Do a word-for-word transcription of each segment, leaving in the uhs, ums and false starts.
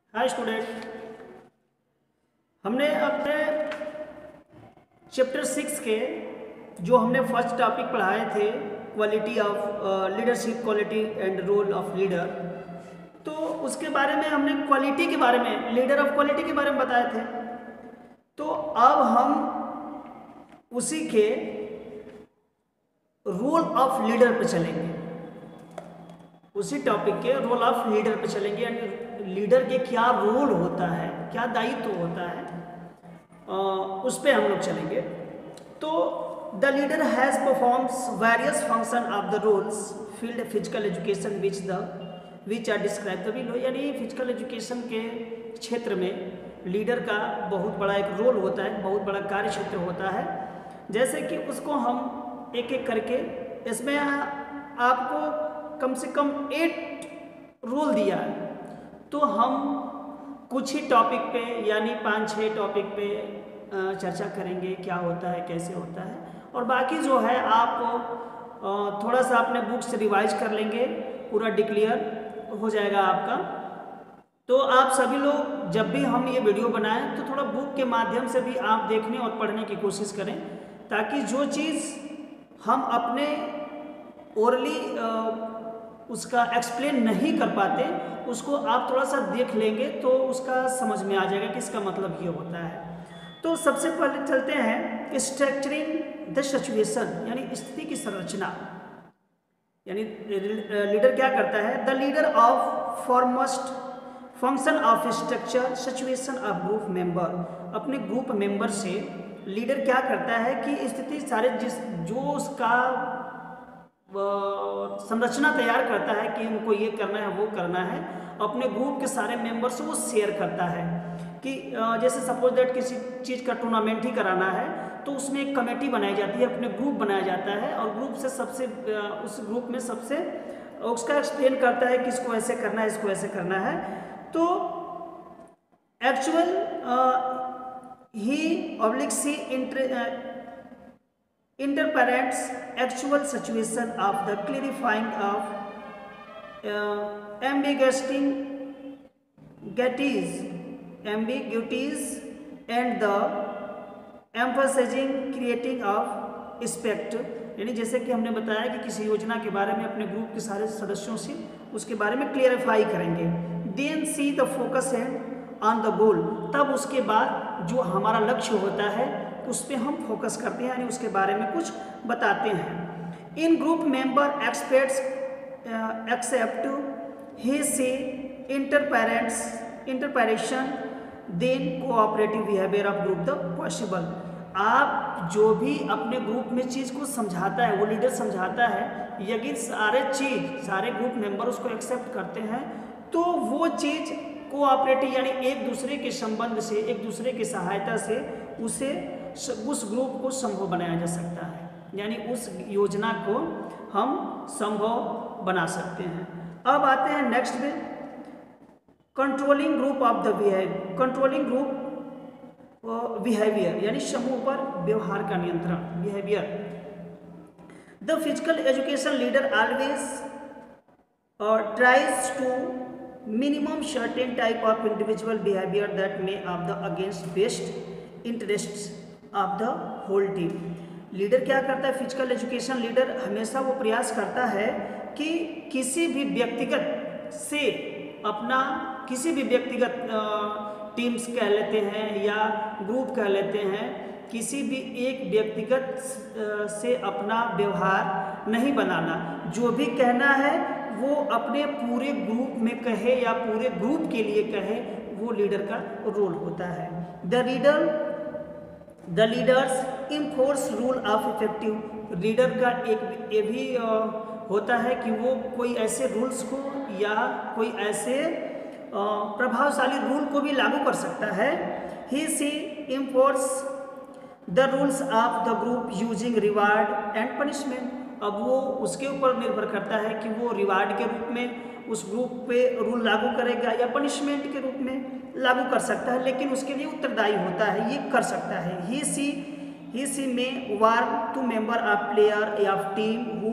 Hi student, हमने अपने chapter six के जो हमने फर्स्ट टॉपिक पढ़ाए थे quality of leadership, quality and role of leader, तो उसके बारे में हमने क्वालिटी के बारे में, लीडर ऑफ क्वालिटी के बारे में बताए थे। तो अब हम उसी के रोल ऑफ लीडर पे चलेंगे, उसी टॉपिक के रोल ऑफ लीडर पे चलेंगे, यानी लीडर के क्या रोल होता है, क्या दायित्व होता है, आ, उस पर हम लोग चलेंगे। तो the leader has performs various function of the roles field physical education which the which are describe the below, यानी फिजिकल एजुकेशन के क्षेत्र में लीडर का बहुत बड़ा एक रोल होता है, बहुत बड़ा कार्य क्षेत्र होता है। जैसे कि उसको हम एक एक करके, इसमें आपको कम से कम एट रोल दिया है, तो हम कुछ ही टॉपिक पे यानी पाँच छः टॉपिक पे चर्चा करेंगे, क्या होता है, कैसे होता है, और बाकी जो है आप थोड़ा सा अपने बुक से रिवाइज कर लेंगे, पूरा डिक्लियर हो जाएगा आपका। तो आप सभी लोग जब भी हम ये वीडियो बनाएं तो थोड़ा बुक के माध्यम से भी आप देखने और पढ़ने की कोशिश करें, ताकि जो चीज़ हम अपने ओरली उसका एक्सप्लेन नहीं कर पाते उसको आप थोड़ा सा देख लेंगे तो उसका समझ में आ जाएगा कि इसका मतलब ये होता है। तो सबसे पहले चलते हैं स्ट्रक्चरिंग द सिचुएशन, यानी स्थिति की संरचना। यानी लीडर क्या करता है? The leader of foremost function of structure situation of group member. अपने ग्रुप मेंबर से लीडर क्या करता है कि स्थिति सारे जिस जो उसका संरचना तैयार करता है कि उनको ये करना है, वो करना है, अपने ग्रुप के सारे मेंबर से वो शेयर करता है। कि जैसे सपोज दैट किसी चीज़ का टूर्नामेंट ही कराना है तो उसमें एक कमेटी बनाई जाती है, अपने ग्रुप बनाया जाता है, और ग्रुप से सबसे उस ग्रुप में सबसे उसका एक्सप्लेन करता है कि इसको ऐसे करना है, इसको ऐसे करना है। तो एक्चुअल ही oblique see inter interparents actual situation of the clarifying of uh, ambiguities ambiguities and the emphasizing creating of aspect। यानी जैसे कि हमने बताया कि किसी योजना के बारे में अपने ग्रुप के सारे सदस्यों से उसके बारे में क्लियरिफाई करेंगे। Then see the focus and on the goal, तब उसके बाद जो हमारा लक्ष्य होता है उस पर हम फोकस करते हैं, यानी उसके बारे में कुछ बताते हैं। In group member experts except he से interparents interpretation then cooperative behaviour of group the possible. आप जो भी अपने ग्रुप में चीज़ को समझाता है, वो लीडर समझाता है, यदि सारे चीज़ सारे ग्रुप मेंबर उसको एक्सेप्ट करते हैं तो वो चीज़ कोऑपरेटिव यानी एक दूसरे के संबंध से, एक दूसरे की सहायता से उसे उस ग्रुप को संभव बनाया जा सकता है, यानी उस योजना को हम संभव बना सकते हैं। अब आते हैं नेक्स्ट में controlling group of the behaviour. Controlling group behaviour यानी समूह पर व्यवहार का नियंत्रण, behaviour. The physical education leader always और tries to minimum certain type of individual behavior that may of the against best interests of the whole team। Leader क्या करता है? फिजिकल एजुकेशन लीडर हमेशा वो प्रयास करता है कि किसी भी व्यक्तिगत से अपना, किसी भी व्यक्तिगत टीम्स कह लेते हैं या ग्रुप कह लेते हैं, किसी भी एक व्यक्तिगत से अपना व्यवहार नहीं बनाना। जो भी कहना है वो अपने पूरे ग्रुप में कहे या पूरे ग्रुप के लिए कहे, वो लीडर का रोल होता है। The leader the leaders enforce rule of effective. Leader का एक ये भी होता है कि वो कोई ऐसे रूल्स को या कोई ऐसे प्रभावशाली रूल को भी लागू कर सकता है। He see enforce the rules of the group using reward and punishment. अब वो उसके ऊपर निर्भर करता है कि वो रिवार्ड के रूप में उस ग्रुप पे रूल लागू करेगा या पनिशमेंट के रूप में लागू कर सकता है, लेकिन उसके लिए उत्तरदायी होता है, ये कर सकता है। ही सी ही सी में warn to member of player of team who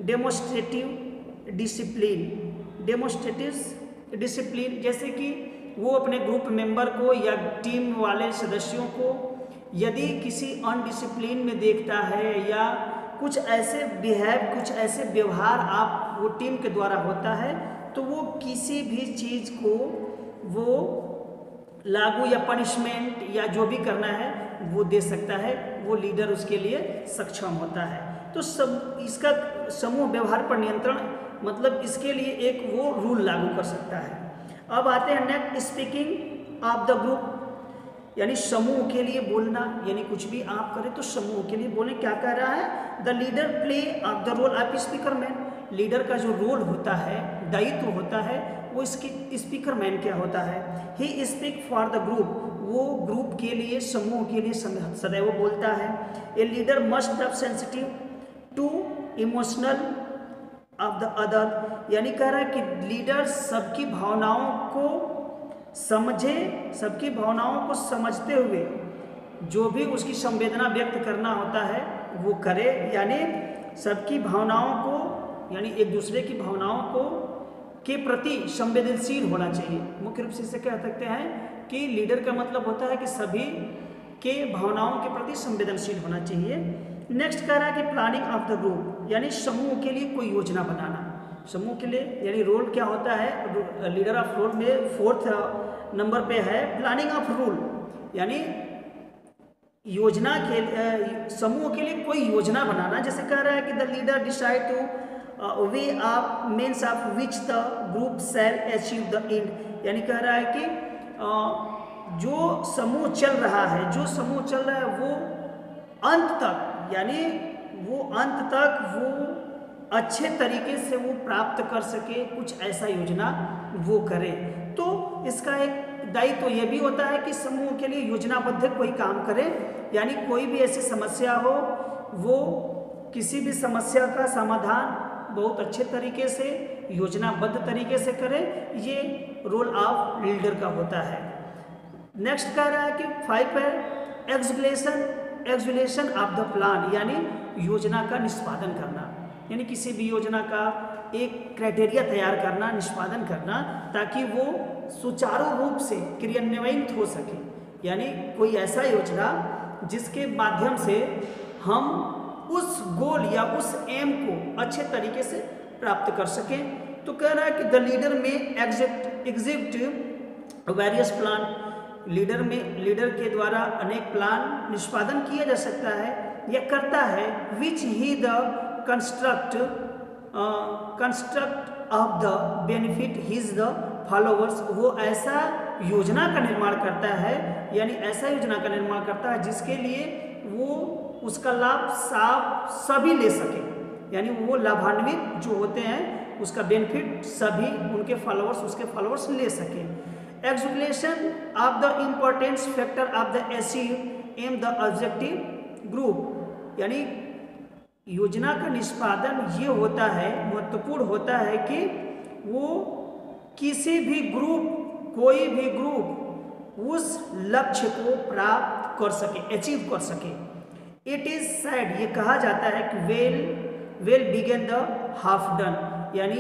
demonstrative discipline demonstrative discipline, जैसे कि वो अपने ग्रुप मेंबर को या टीम वाले सदस्यों को यदि किसी अनडिसिप्लिन में देखता है या कुछ ऐसे बिहेव कुछ ऐसे व्यवहार आप वो टीम के द्वारा होता है, तो वो किसी भी चीज़ को वो लागू या पनिशमेंट या जो भी करना है वो दे सकता है, वो लीडर उसके लिए सक्षम होता है। तो सब इसका समूह व्यवहार पर नियंत्रण मतलब इसके लिए एक वो रूल लागू कर सकता है। अब आते हैं next, speaking of the group, यानी समूह के लिए बोलना, यानी कुछ भी आप करें तो समूह के लिए बोलें। क्या कह रहा है, the leader play of the role of speaker man, leader का जो रोल होता है, दायित्व होता है, वो इसके स्पीकर मैन क्या होता है, he speak for the group, वो ग्रुप के लिए समूह के लिए सदैव बोलता है। A leader must be sensitive to emotional of the other, यानी कह रहा है कि लीडर सबकी भावनाओं को समझे, सबकी भावनाओं को समझते हुए जो भी उसकी संवेदना व्यक्त करना होता है वो करे, यानी सबकी भावनाओं को, यानी एक दूसरे की भावनाओं को के प्रति संवेदनशील होना चाहिए। मुख्य रूप से इसे कह सकते हैं कि लीडर का मतलब होता है कि सभी के भावनाओं के प्रति संवेदनशील होना चाहिए। नेक्स्ट कह रहा है कि प्लानिंग ऑफ द ग्रुप, यानी समूह के लिए कोई योजना बनाना, समूह के लिए यानी रोल क्या होता है, लीडर ऑफ रोल में फोर्थ नंबर पे है प्लानिंग ऑफ रूल, यानी योजना के समूह के लिए कोई योजना बनाना। जैसे कह रहा है कि the leader decide to way of means of which the group shall achieve the end, यानी कह रहा है कि uh, जो समूह चल रहा है, जो समूह चल रहा है वो अंत तक, यानी वो अंत तक वो अच्छे तरीके से वो प्राप्त कर सके, कुछ ऐसा योजना वो करे। तो इसका एक दायित्व तो ये भी होता है कि समूह के लिए योजनाबद्ध कोई काम करे, यानी कोई भी ऐसी समस्या हो वो किसी भी समस्या का समाधान बहुत अच्छे तरीके से योजनाबद्ध तरीके से करे, ये रोल ऑफ लीडर का होता है। नेक्स्ट कह रहा है कि फाइव है execution execution of the plan, यानी योजना का निष्पादन करना, यानी किसी भी योजना का एक क्राइटेरिया तैयार करना, निष्पादन करना, ताकि वो सुचारू रूप से क्रियान्वित हो सके, यानी कोई ऐसा योजना जिसके माध्यम से हम उस गोल या उस एम को अच्छे तरीके से प्राप्त कर सकें। तो कह रहा है कि the leader may exit execute various plan, leader में लीडर के द्वारा अनेक प्लान निष्पादन किया जा सकता है या करता है, which he the construct construct of the benefit his the followers, वो ऐसा योजना का निर्माण करता है, यानी ऐसा योजना का निर्माण करता है जिसके लिए वो उसका लाभ साफ सभी ले सके, यानी वो लाभान्वित जो होते हैं उसका बेनिफिट सभी उनके फॉलोअर्स उसके फॉलोअर्स ले सके। Execution of the importance factor of the achievement the objective group, यानी योजना का निष्पादन ये होता है, महत्वपूर्ण होता है कि वो किसी भी ग्रुप, कोई भी ग्रुप उस लक्ष्य को प्राप्त कर सके, अचीव कर सके। इट इज सैड, ये कहा जाता है कि well well begun the half done, यानी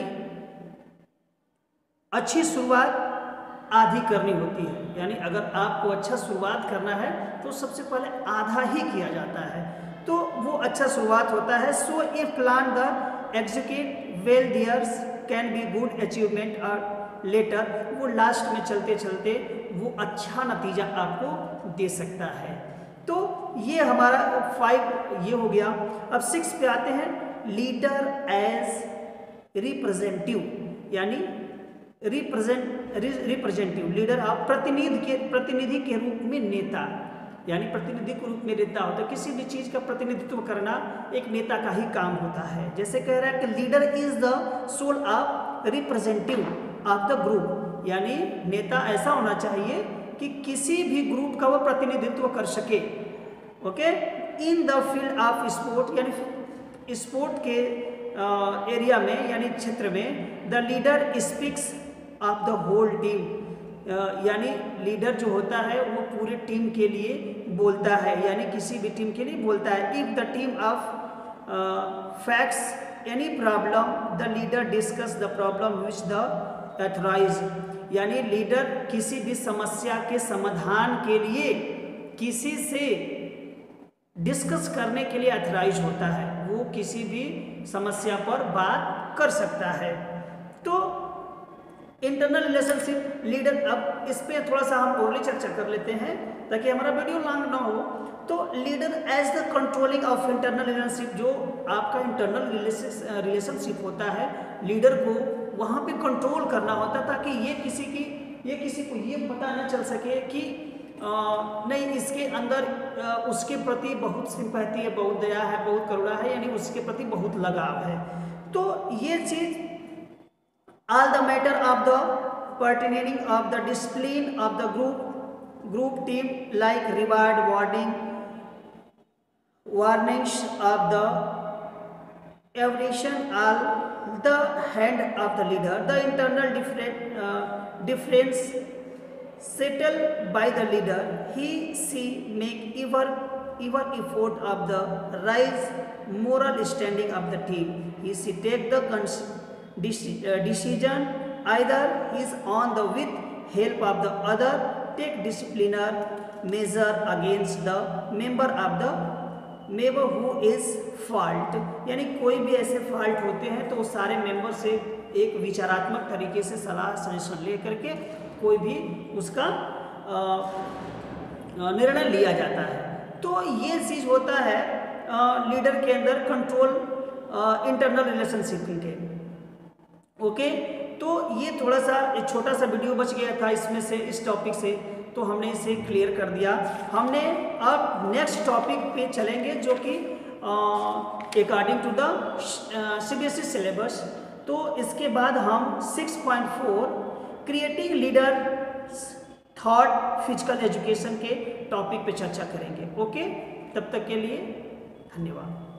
अच्छी शुरुआत आधी करनी होती है, यानी अगर आपको अच्छा शुरुआत करना है तो सबसे पहले आधा ही किया जाता है, तो वो अच्छा शुरुआत होता है। So if plan the execute well there's can be good achievement और लेटर, वो लास्ट में चलते चलते वो अच्छा नतीजा आपको दे सकता है। तो ये हमारा फाइव ये हो गया। अब सिक्स पे आते हैं, लीडर एज रिप्रेजेंटेटिव, यानी रिप्रेजेंट रिप्रेजेंटेटिव लीडर आप प्रतिनिधि के प्रतिनिधि के रूप में नेता, यानी प्रतिनिधि के रूप में नेता होता है। किसी भी चीज़ का प्रतिनिधित्व करना एक नेता का ही काम होता है। जैसे कह रहा है कि leader is the soul of representative of the group, यानी नेता ऐसा होना चाहिए कि किसी भी ग्रुप का वो प्रतिनिधित्व कर सके। Okay, in the field of sport, यानी स्पोर्ट के एरिया में यानी क्षेत्र में, the leader speaks of the whole team, यानी लीडर जो होता है वो पूरे टीम के लिए बोलता है, यानी किसी भी टीम के लिए बोलता है। If the team of facts any problem, the leader discuss the problem which the authorise, यानी लीडर किसी भी समस्या के समाधान के लिए किसी से डिस्कस करने के लिए एथराइज होता है, वो किसी भी समस्या पर बात कर सकता है। तो इंटरनल रिलेशनशिप लीडर, अब इस पे थोड़ा सा हम और चर्चा कर लेते हैं ताकि हमारा वीडियो लॉन्ग ना हो। तो leader as the controlling of internal relationship, जो आपका इंटरनल रिलेशनशिप होता है, लीडर को वहाँ पे कंट्रोल करना होता है ताकि ये किसी की ये किसी को ये पता न चल सके कि आ, नहीं इसके अंदर आ, उसके प्रति बहुत सिंपैथी है, बहुत दया है, बहुत करुणा है, यानी उसके प्रति बहुत लगाव है। तो ये चीज़ all the matter of the pertaining of the discipline of the group group team like reward, warning, warnings of the evaluation, all the hand of the leader. The internal different uh, difference settled by the leader, he she make ever ever effort of the rise moral standing of the team. He she take the cons decision, either is on the with help of the other, take disciplinary measure against the member of the member who is fault, यानी कोई भी ऐसे fault होते हैं तो सारे member से एक विचारात्मक तरीके से सलाह सजेशन ले करके कोई भी उसका निर्णय लिया जाता है। तो ये चीज़ होता है लीडर के अंदर कंट्रोल इंटरनल रिलेशनशिप के। ओके, तो ये थोड़ा सा एक छोटा सा वीडियो बच गया था इसमें से, इस टॉपिक से, तो हमने इसे क्लियर कर दिया। हमने अब नेक्स्ट टॉपिक पे चलेंगे जो कि according to the CBSE syllabus. तो इसके बाद हम six point four creating leader thought physical education के टॉपिक पे चर्चा करेंगे। ओके, तब तक के लिए धन्यवाद।